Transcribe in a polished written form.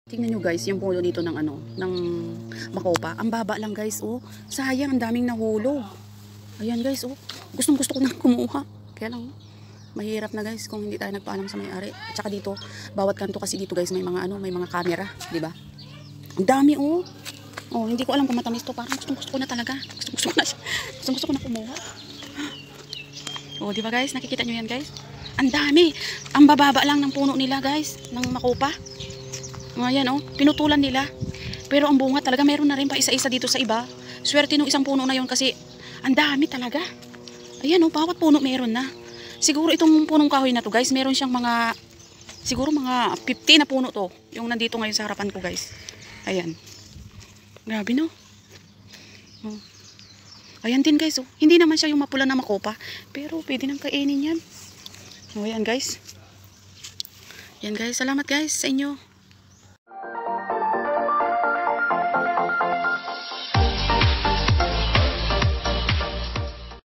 Tingnan nyo guys, yung puno dito ng ano, ng makopa. Ang baba lang guys, oh. Sayang, ang daming nahulog. Ayan guys, oh. Gustong gusto ko nang kumuha. Kaya lang, mahirap na guys kung hindi tayo nagpaalam sa may-ari. At saka dito, bawat kanto kasi dito guys, may mga ano, may mga camera, di ba? Ang dami, oh. Oh, hindi ko alam kung matamis to. Parang gustong gusto ko na talaga. Gustong gusto ko na kumuha. Oh, di ba guys? Nakikita nyo yan guys? Ang dami. Ang bababa lang ng puno nila guys, ng makopa. Ayan oh, pinutulan nila. Pero ang bunga talaga meron na rin pa isa-isa dito sa iba. Swerte nung isang puno na yon kasi ang dami talaga. Ayan oh, bawat puno meron na. Siguro itong punong kahoy na to guys, meron siyang mga siguro mga 50 na puno to. Yung nandito ngayon sa harapan ko guys. Ayan. Grabe no. Oh. Ayan din guys oh. Hindi naman siya yung mapula na makopa, pero pwede nang kainin yan. Oh, ayan guys. Yan guys, salamat guys sa inyo.